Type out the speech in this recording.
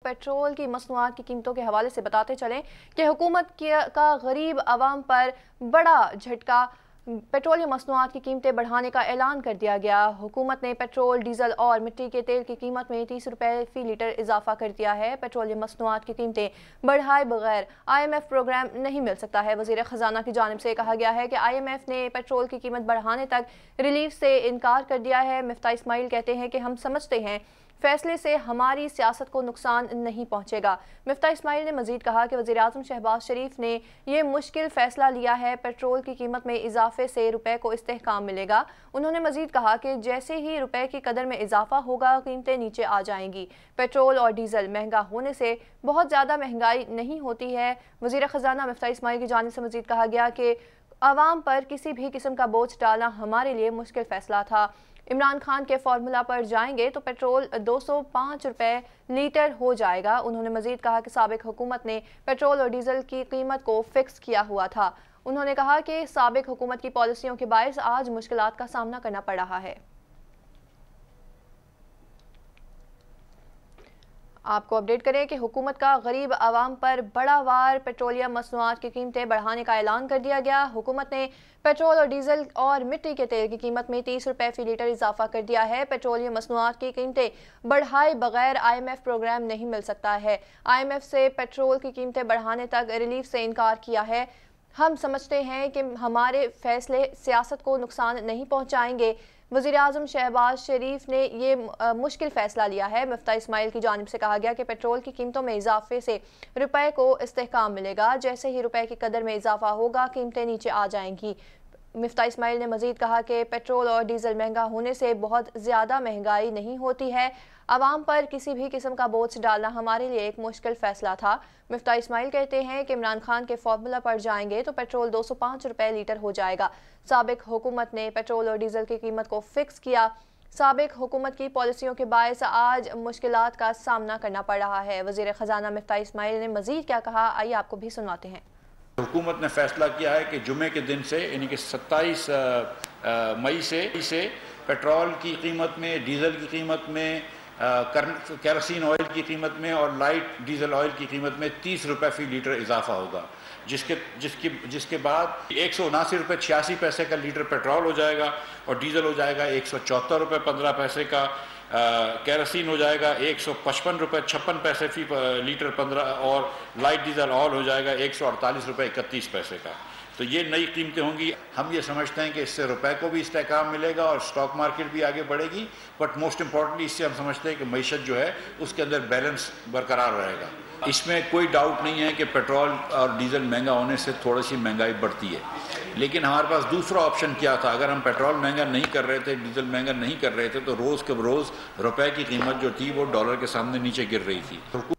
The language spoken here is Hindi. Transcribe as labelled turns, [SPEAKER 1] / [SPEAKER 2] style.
[SPEAKER 1] पेट्रोल की मसनूआत की कीमतों के हवाले से बताते चलें कि हुकूमत का गरीब आवाम पर बड़ा झटका। पेट्रोलियम मसनूआत की कीमतें बढ़ाने का ऐलान कर दिया गया। हुकूमत ने पेट्रोल, डीजल और मिट्टी के तेल की कीमत में 30 रुपये फी लीटर इजाफा कर दिया है। पेट्रोलियम मसनूआत की कीमतें बढ़ाए बगैर IMF प्रोग्राम नहीं मिल सकता है। वज़ीर ख़जाना की जानिब से कहा गया है कि IMF ने पेट्रोल की कीमत बढ़ाने तक रिलीफ से इनकार कर दिया है। मिफ्ता इस्माइल कहते हैं कि हम समझते हैं फैसले से हमारी सियासत को नुकसान नहीं पहुंचेगा। मिफ्ता इस्माइल ने मजीद कहा कि वज़ीर आज़म शहबाज शरीफ ने यह मुश्किल फैसला लिया है। पेट्रोल की कीमत में इजाफे से रुपए को इस्तेहकाम मिलेगा। उन्होंने मजीद कहा कि जैसे ही रुपए की कदर में इजाफा होगा, कीमतें नीचे आ जाएंगी। पेट्रोल और डीजल महंगा होने से बहुत ज़्यादा महंगाई नहीं होती है। वज़ीर ख़जाना मिफ्ता इस्माइल की जानिब से मजीद कहा गया कि आवाम पर किसी भी किस्म का बोझ डालना हमारे लिए मुश्किल फैसला था। इमरान खान के फार्मूला पर जाएंगे तो पेट्रोल 205 रुपये लीटर हो जाएगा। उन्होंने मजीद कहा कि साबिक हुकूमत ने पेट्रोल और डीजल की कीमत को फिक्स किया हुआ था। उन्होंने कहा कि साबिक हुकूमत की पॉलिसियों के बायस आज मुश्किलात का सामना करना पड़ रहा है। आपको अपडेट करें कि हुकूमत का गरीब आवाम पर बड़ा वार पेट्रोलियम मसनूआत की कीमतें बढ़ाने का ऐलान कर दिया गया। हुकूमत ने पेट्रोल और डीजल और मिट्टी के तेल की कीमत में 30 रुपये फी लीटर इजाफा कर दिया है। पेट्रोलियम मसनूआत की कीमतें बढ़ाए बगैर IMF प्रोग्राम नहीं मिल सकता है। IMF से पेट्रोल की कीमतें बढ़ाने तक रिलीफ से इनकार किया है। हम समझते हैं कि हमारे फैसले सियासत को नुकसान नहीं पहुँचाएंगे। वज़ीर आज़म शहबाज शरीफ ने ये मुश्किल फ़ैसला लिया है। मिफ्ता इस्माइल की जानिब से कहा गया कि पेट्रोल की कीमतों में इजाफे से रुपए को इस्तेहकाम मिलेगा। जैसे ही रुपए की कदर में इजाफा होगा, कीमतें नीचे आ जाएंगी। मिफ्ता इस्माइल ने मजीद कहा कि पेट्रोल और डीजल महंगा होने से बहुत ज़्यादा महंगाई नहीं होती है। आवाम पर किसी भी किस्म का बोझ डालना हमारे लिए एक मुश्किल फ़ैसला था। मिफ्ता इस्माइल कहते हैं कि इमरान खान के फार्मूला पर जाएंगे तो पेट्रोल 205 रुपये लीटर हो जाएगा। साबिक हुकूमत ने पेट्रोल और डीजल की कीमत को फिक्स किया। साबिक हुकूमत की पॉलिसियों के बायस आज मुश्किलात का सामना करना पड़ रहा है। वज़ीर ख़जाना मिफ्ता इस्माइल ने मजीद क्या कहा, आइए आपको भी सुनवाते हैं।
[SPEAKER 2] हुकूमत ने फैसला किया है कि जुमे के दिन से यानी कि 27 मई से पेट्रोल की कीमत में, डीजल की कीमत में, केरोसिन ऑयल की कीमत में और लाइट डीजल ऑयल की कीमत में 30 रुपये फी लीटर इजाफा होगा, जिसके बाद 179 रुपये 86 पैसे का लीटर पेट्रोल हो जाएगा और डीजल हो जाएगा 174 रुपये 15 पैसे का। केरोसिन हो जाएगा 155 रुपये 56 पैसे फी लीटर 15 और लाइट डीजल ऑयल हो जाएगा 148 रुपये 31 पैसे का। तो ये नई कीमतें होंगी। हम ये समझते हैं कि इससे रुपए को भी इस्तेहकाम मिलेगा और स्टॉक मार्केट भी आगे बढ़ेगी, बट मोस्ट इंपॉर्टेंटली इससे हम समझते हैं कि मईशत जो है उसके अंदर बैलेंस बरकरार रहेगा। इसमें कोई डाउट नहीं है कि पेट्रोल और डीजल महंगा होने से थोड़ी सी महंगाई बढ़ती है, लेकिन हमारे पास दूसरा ऑप्शन क्या था? अगर हम पेट्रोल महंगा नहीं कर रहे थे, डीजल महंगा नहीं कर रहे थे, तो रोज़ के रोज़ रुपए की कीमत जो थी वो डॉलर के सामने नीचे गिर रही थी।